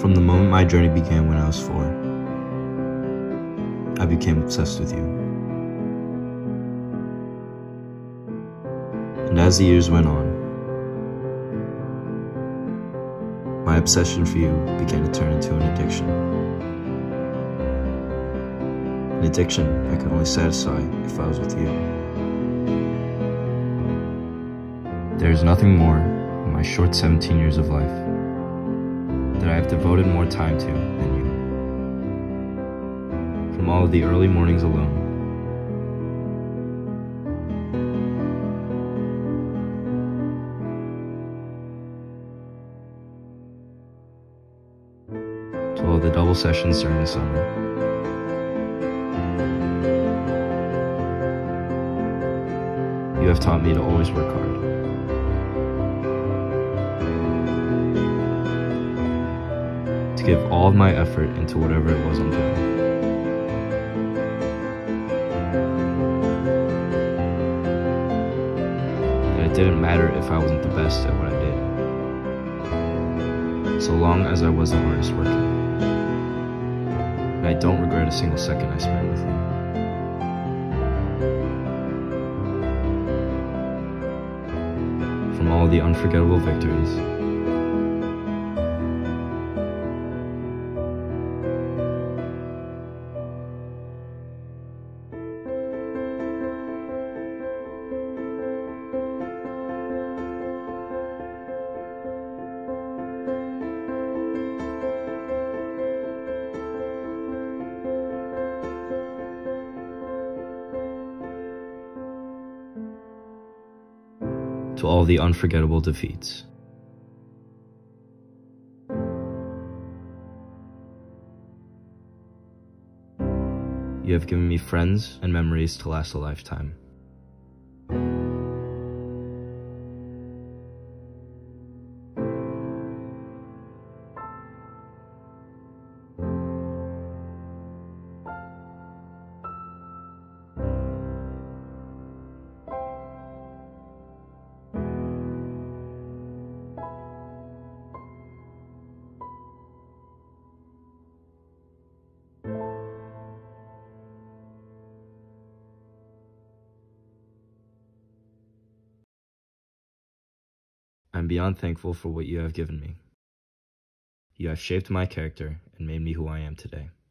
From the moment my journey began when I was 4, I became obsessed with you. And as the years went on, my obsession for you began to turn into an addiction. An addiction I could only satisfy if I was with you. There is nothing more in my short 17 years of life that I have devoted more time to than you. From all of the early mornings alone, to all the double sessions during the summer, you have taught me to always work hard. To give all of my effort into whatever it was I'm doing. And it didn't matter if I wasn't the best at what I did, so long as I was the hardest working. And I don't regret a single second I spent with you. From all the unforgettable victories, to all the unforgettable defeats. You have given me friends and memories to last a lifetime. I'm beyond thankful for what you have given me. You have shaped my character and made me who I am today.